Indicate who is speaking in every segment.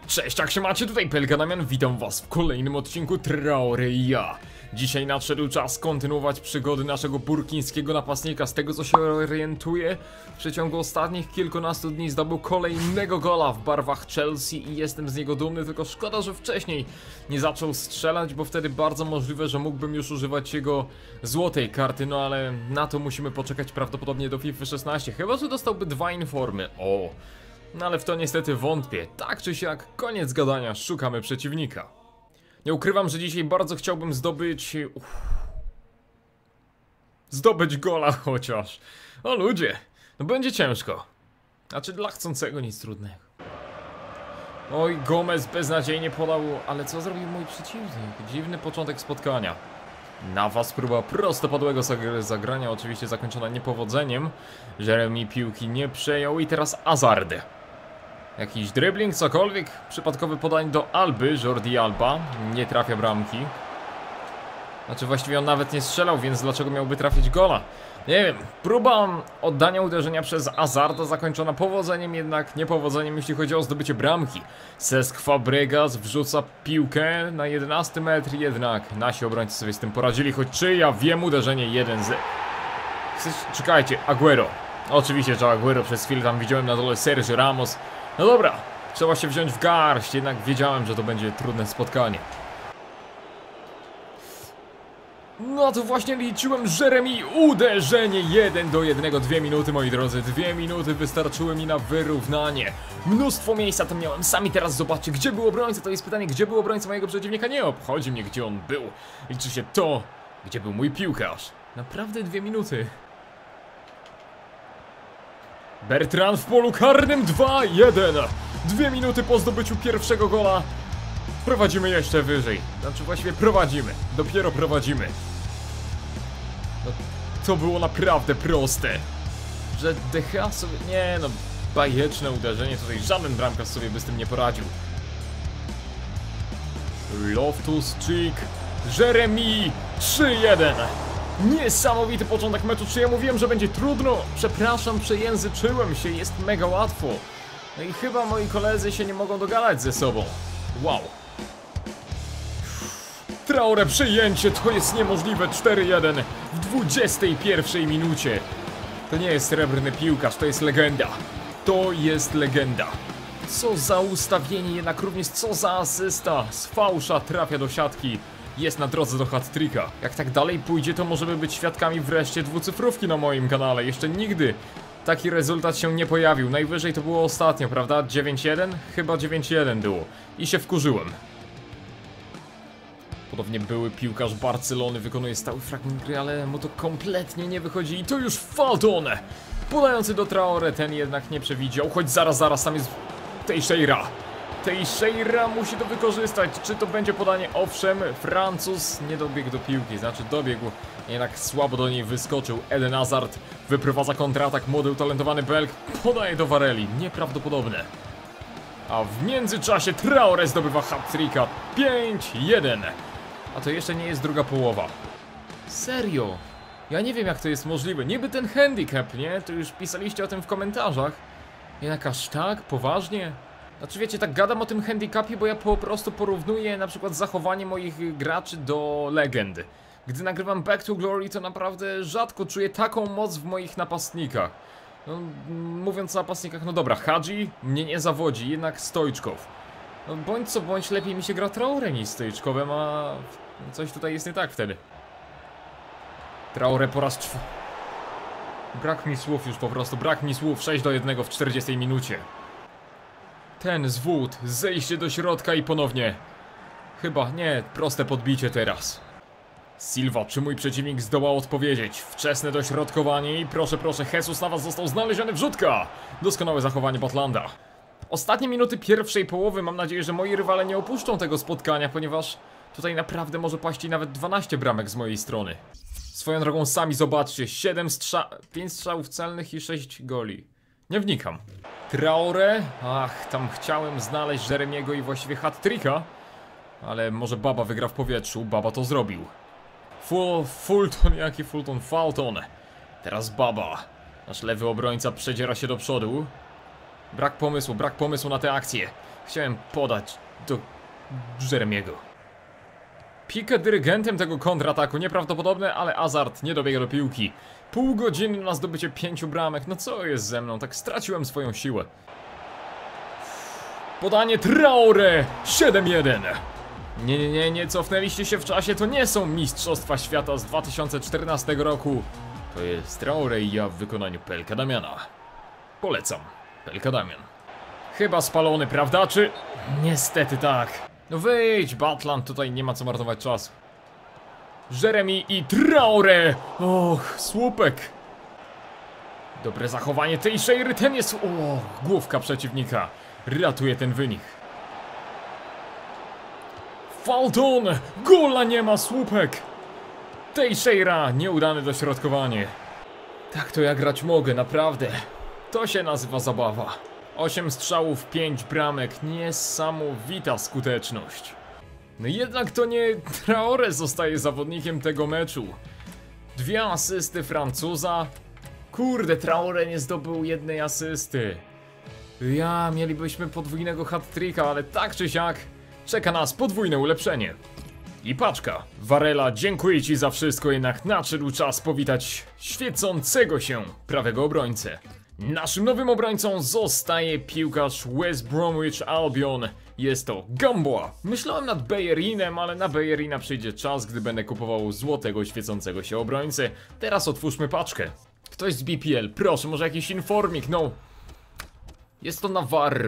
Speaker 1: Cześć, jak się macie? Tutaj Pelka Damian, witam was w kolejnym odcinku Traore i ja. Dzisiaj nadszedł czas kontynuować przygody naszego burkińskiego napastnika. Z tego co się orientuję, w przeciągu ostatnich kilkunastu dni zdobył kolejnego gola w barwach Chelsea i jestem z niego dumny, tylko szkoda, że wcześniej nie zaczął strzelać, bo wtedy bardzo możliwe, że mógłbym już używać jego złotej karty, no ale na to musimy poczekać prawdopodobnie do FIFA 16, chyba że dostałby 2 informy. O! No ale w to niestety wątpię. Tak czy siak, koniec gadania, szukamy przeciwnika. Nie ukrywam, że dzisiaj bardzo chciałbym zdobyć gola chociaż. O ludzie, no będzie ciężko. Znaczy dla chcącego nic trudnego. Oj, Gomez beznadziejnie podał, ale co zrobił mój przeciwnik? Dziwny początek spotkania. Navas próba prostopadłego zagrania, oczywiście zakończona niepowodzeniem. Jeremy piłki nie przejął i teraz Hazard. Jakiś dribbling, cokolwiek. Przypadkowy podań do Alby, Jordi Alba. Nie trafia bramki. Znaczy właściwie on nawet nie strzelał, więc dlaczego miałby trafić gola? Nie wiem, próba oddania uderzenia przez Hazarda zakończona powodzeniem, jednak niepowodzeniem jeśli chodzi o zdobycie bramki. Cesc Fabregas wrzuca piłkę na 11 metr, jednak nasi obrońcy sobie z tym poradzili, choć czy ja wiem, uderzenie 1-0. Czekajcie, Aguero. Oczywiście, że Aguero, przez chwilę tam widziałem na dole Sergio Ramos. No dobra, trzeba się wziąć w garść, jednak wiedziałem, że to będzie trudne spotkanie. No to właśnie liczyłem, Jeremy, uderzenie 1-1, 2 minuty moi drodzy, 2 minuty wystarczyły mi na wyrównanie. Mnóstwo miejsca tam miałem, sami teraz zobaczcie, gdzie był obrońca, to jest pytanie, gdzie był obrońca mojego przeciwnika, nie obchodzi mnie gdzie on był. Liczy się to, gdzie był mój piłkarz. Naprawdę 2 minuty. Bertrand w polu karnym 2-1. 2 minuty po zdobyciu pierwszego gola. Prowadzimy jeszcze wyżej. Znaczy właściwie prowadzimy. Dopiero prowadzimy. No, to było naprawdę proste. Że De Gea sobie... Nie no, bajeczne uderzenie. Tutaj żaden bramkarz sobie by z tym nie poradził. Loftus-Cheek. Jeremy 3-1. Niesamowity początek meczu. Czy ja mówiłem, że będzie trudno? Przepraszam, przejęzyczyłem się. Jest mega łatwo. No i chyba moi koledzy się nie mogą dogadać ze sobą. Wow. Traore przyjęcie, to jest niemożliwe. 4-1 w 21 minucie. To nie jest srebrny piłkarz, to jest legenda. To jest legenda. Co za ustawienie, jednak również co za asysta. Z fałsza trafia do siatki. Jest na drodze do hat-tricka. Jak tak dalej pójdzie, to możemy być świadkami wreszcie dwucyfrówki na moim kanale. Jeszcze nigdy taki rezultat się nie pojawił. Najwyżej to było ostatnio, prawda? 9-1? Chyba 9-1 było. I się wkurzyłem. Podobnie były piłkarz Barcelony wykonuje stały fragment gry, ale mu to kompletnie nie wychodzi. I to już Falton! Podający do Traore, ten jednak nie przewidział. Choć zaraz, tam jest Teixeira musi to wykorzystać. Czy to będzie podanie? Owszem, Francuz nie dobiegł do piłki, znaczy dobiegł, jednak słabo do niej wyskoczył. Eden Hazard wyprowadza kontratak, młody, utalentowany Belg podaje do Varelli. Nieprawdopodobne. A w międzyczasie Traore zdobywa hat-tricka. 5-1. A to jeszcze nie jest druga połowa. Serio? Ja nie wiem jak to jest możliwe. Niby ten handicap, nie? To już pisaliście o tym w komentarzach. Jednak aż tak? Poważnie? Znaczy wiecie, tak gadam o tym handicapie, bo ja po prostu porównuję na przykład zachowanie moich graczy do legend. Gdy nagrywam Back to Glory, to naprawdę rzadko czuję taką moc w moich napastnikach. No, mówiąc o napastnikach, no dobra, Hadji mnie nie zawodzi, jednak Stoiczkow. No bądź co bądź, lepiej mi się gra Traore niż Stoiczkowem, a coś tutaj jest nie tak wtedy. Traore po raz Brak mi słów już po prostu, brak mi słów. 6-1 w 40 minucie. Ten zwód, zejście do środka i ponownie. Chyba, nie, proste podbicie teraz. Silva, czy mój przeciwnik zdołał odpowiedzieć? Wczesne dośrodkowanie i proszę, Jesus Navas został znaleziony, wrzutka! Doskonałe zachowanie Butlanda. Ostatnie minuty pierwszej połowy, mam nadzieję, że moi rywale nie opuszczą tego spotkania, ponieważ tutaj naprawdę może paść i nawet 12 bramek z mojej strony. Swoją drogą sami zobaczcie, 5 strzałów celnych i 6 goli. Nie wnikam. Traore, ach, tam chciałem znaleźć Jeremiego i właściwie hat-tricka, ale może Baba wygra w powietrzu, Baba to zrobił. Falton. Teraz Baba. Nasz lewy obrońca przedziera się do przodu. Brak pomysłu na tę akcję. Chciałem podać do Jeremiego. Pique dyrygentem tego kontrataku, nieprawdopodobne, ale Hazard nie dobiega do piłki. Pół godziny na zdobycie 5 bramek, no co jest ze mną, tak straciłem swoją siłę. Podanie Traoré, 7-1. Nie, cofnęliście się w czasie, to nie są Mistrzostwa Świata z 2014 roku. To jest Traoré i ja w wykonaniu Pelka Damiana. Polecam, Pelka Damian. Chyba spalony, prawda, czy? Niestety tak. No wyjdź, Batland, tutaj nie ma co marnować czasu. Jeremy i Traoré. Och, słupek. Dobre zachowanie tej Teixeiry, ten jest... O, główka przeciwnika. Ratuje ten wynik. Falton! Gola nie ma, słupek! Teixeira, nieudane dośrodkowanie. Tak to ja grać mogę, naprawdę. To się nazywa zabawa. 8 strzałów, 5 bramek. Niesamowita skuteczność. No jednak to nie Traoré zostaje zawodnikiem tego meczu. 2 asysty Francuza. Kurde, Traoré nie zdobył jednej asysty. Ja, mielibyśmy podwójnego hat-tricka, ale tak czy siak czeka nas podwójne ulepszenie. I paczka. Varela, dziękuję ci za wszystko, jednak nadszedł czas powitać świecącego się prawego obrońcę. Naszym nowym obrońcą zostaje piłkarz West Bromwich Albion. Jest to Gamboa. Myślałem nad Bellerinem, ale na Bellerina przyjdzie czas, gdy będę kupował złotego świecącego się obrońcę. Teraz otwórzmy paczkę. Ktoś z BPL, proszę, może jakiś informik, no. Jest to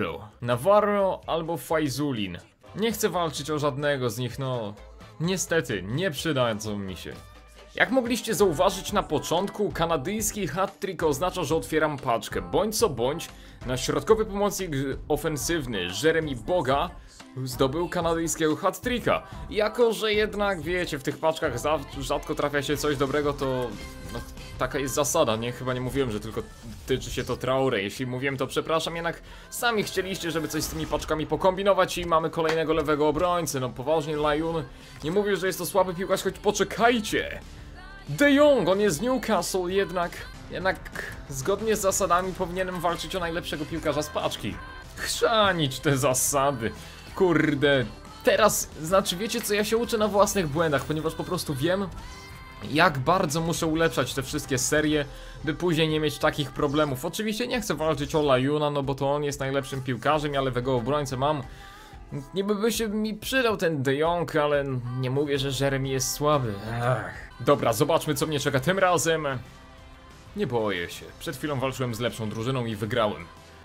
Speaker 1: Navarro albo Fajzulin. Nie chcę walczyć o żadnego z nich, no. Niestety, nie przydadzą mi się. Jak mogliście zauważyć na początku, kanadyjski hat-trick oznacza, że otwieram paczkę. Bądź co bądź, na środkowy pomocnik ofensywny Jeremy Boga zdobył kanadyjskiego hat-tricka. Jako że jednak, wiecie, w tych paczkach rzadko trafia się coś dobrego, to... No, taka jest zasada, nie? Chyba nie mówiłem, że tylko tyczy się to Traoré. Jeśli mówiłem, to przepraszam, jednak sami chcieliście, żeby coś z tymi paczkami pokombinować i mamy kolejnego lewego obrońcę. No poważnie, Lyon nie mówię, że jest to słaby piłkarz, choć poczekajcie. De Jong, on jest z Newcastle, jednak zgodnie z zasadami powinienem walczyć o najlepszego piłkarza z paczki. Chrzanić te zasady. Kurde. Teraz, znaczy wiecie co, ja się uczę na własnych błędach, ponieważ po prostu wiem, jak bardzo muszę ulepszać te wszystkie serie, by później nie mieć takich problemów. Oczywiście nie chcę walczyć o Lyona, no bo to on jest najlepszym piłkarzem, ja lewego obrońcę mam. Niby by się mi przydał ten De Jong, ale nie mówię, że Jeremy jest słaby. Dobra, zobaczmy co mnie czeka tym razem. Nie boję się. Przed chwilą walczyłem z lepszą drużyną i wygrałem.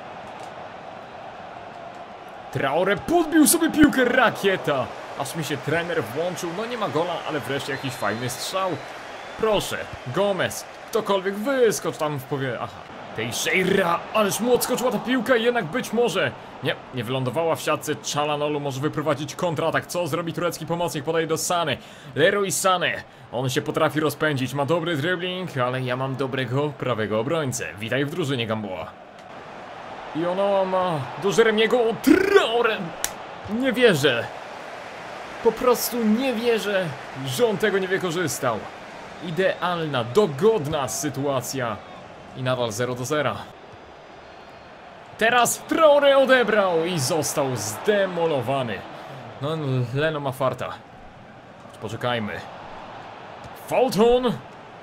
Speaker 1: Traoré podbił sobie piłkę, rakieta! Aż mi się trener włączył, no nie ma gola, ale wreszcie jakiś fajny strzał. Proszę, Gomez, ktokolwiek wyskocz tam w powie... Aha, Teixeira, ależ mu odskoczyła ta piłka i jednak być może... Nie wylądowała w siatce, Çalhanoğlu może wyprowadzić kontratak. Co zrobi turecki pomocnik? Podaje do Sany. Leroy Sané, on się potrafi rozpędzić, ma dobry dribbling, ale ja mam dobrego prawego obrońcę. Witaj w drużynie, Gamboa. I ono ma do Jeremiego, Traoré. Nie wierzę. Po prostu nie wierzę, że on tego nie wykorzystał. Idealna, dogodna sytuacja. I nadal 0-0. Teraz Traoré odebrał i został zdemolowany. No, Leno ma farta. Poczekajmy. Falton!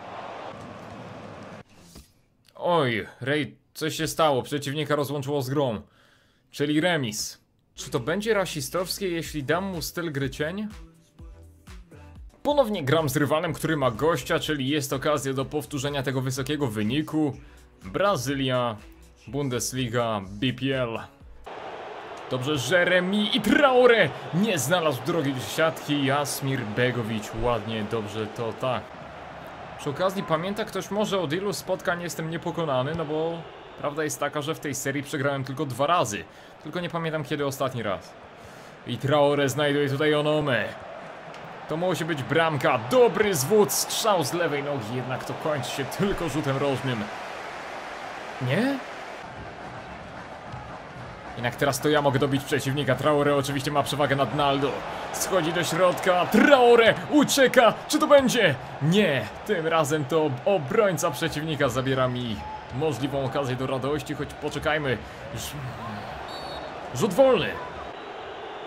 Speaker 1: Oj, Ray, coś się stało. Przeciwnika rozłączyło z grą. Czyli remis. Czy to będzie rasistowskie, jeśli dam mu styl gry cień? Ponownie gram z rywalem, który ma gościa, czyli jest okazja do powtórzenia tego wysokiego wyniku. Brazylia, Bundesliga, BPL. Dobrze, Jeremy i Traoré nie znalazł drogi do siatki. Jasmir Begović, ładnie, dobrze, to tak. Przy okazji pamięta ktoś może od ilu spotkań jestem niepokonany, no bo prawda jest taka, że w tej serii przegrałem tylko 2 razy. Tylko nie pamiętam kiedy ostatni raz. I Traoré znajduje tutaj Onomę. To musi być bramka, dobry zwód, strzał z lewej nogi, jednak to kończy się tylko rzutem rożnym. Nie? Jednak teraz to ja mogę dobić przeciwnika. Traoré oczywiście ma przewagę nad Naldo. Schodzi do środka, Traoré ucieka, czy to będzie? Nie, tym razem to obrońca przeciwnika zabiera mi możliwą okazję do radości, choć poczekajmy. Rzut wolny.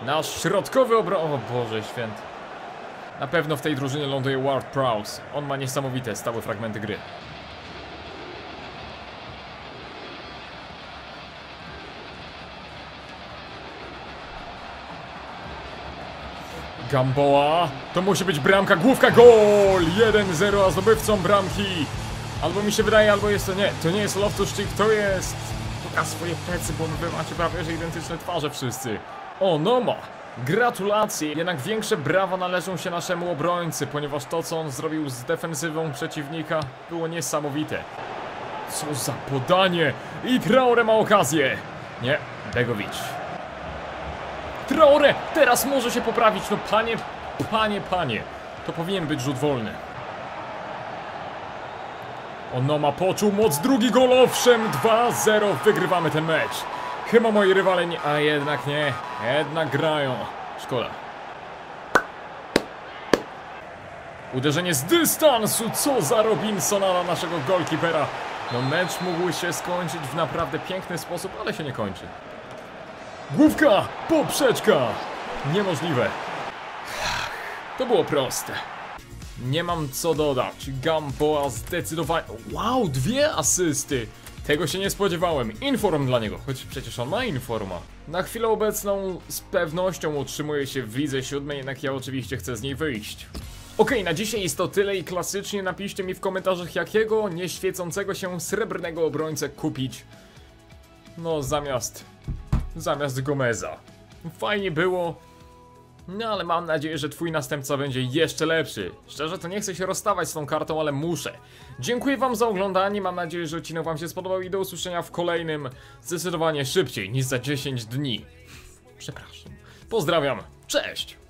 Speaker 1: Nasz środkowy o Boże święty. Na pewno w tej drużynie ląduje Ward-Prowse. On ma niesamowite stałe fragmenty gry. Gamboa. To musi być bramka, główka, gol! 1-0, a zdobywcą bramki. Albo mi się wydaje, albo jest to nie. To nie jest Loftus-Cheek, to jest... Pokaż swoje plecy, bo wy macie prawie że identyczne twarze wszyscy. Onoma. Gratulacje, jednak większe brawa należą się naszemu obrońcy, ponieważ to, co on zrobił z defensywą przeciwnika, było niesamowite. Co za podanie! I Traore ma okazję! Nie, Begovic. Traore! Teraz może się poprawić, no panie. To powinien być rzut wolny. Onoma poczuł moc, drugi gol, owszem, 2-0, wygrywamy ten mecz. Chyba moi rywale nie... A jednak nie. Jednak grają. Szkoda. Uderzenie z dystansu. Co za Robinsona na naszego golkipera. No mecz mógł się skończyć w naprawdę piękny sposób, ale się nie kończy. Główka! Poprzeczka! Niemożliwe. To było proste. Nie mam co dodać. Gamboa zdecydowanie... Wow, 2 asysty! Tego się nie spodziewałem. Inform dla niego, choć przecież on ma informa. Na chwilę obecną z pewnością utrzymuje się w lidze 7, jednak ja oczywiście chcę z niej wyjść. Okej, na dzisiaj jest to tyle i klasycznie napiszcie mi w komentarzach, jakiego nieświecącego się srebrnego obrońcę kupić. No zamiast Gomeza. Fajnie było. No ale mam nadzieję, że twój następca będzie jeszcze lepszy. Szczerze to nie chcę się rozstawać z tą kartą, ale muszę. Dziękuję wam za oglądanie, mam nadzieję, że odcinek wam się spodobał i do usłyszenia w kolejnym, zdecydowanie szybciej niż za 10 dni. Przepraszam. Pozdrawiam, cześć!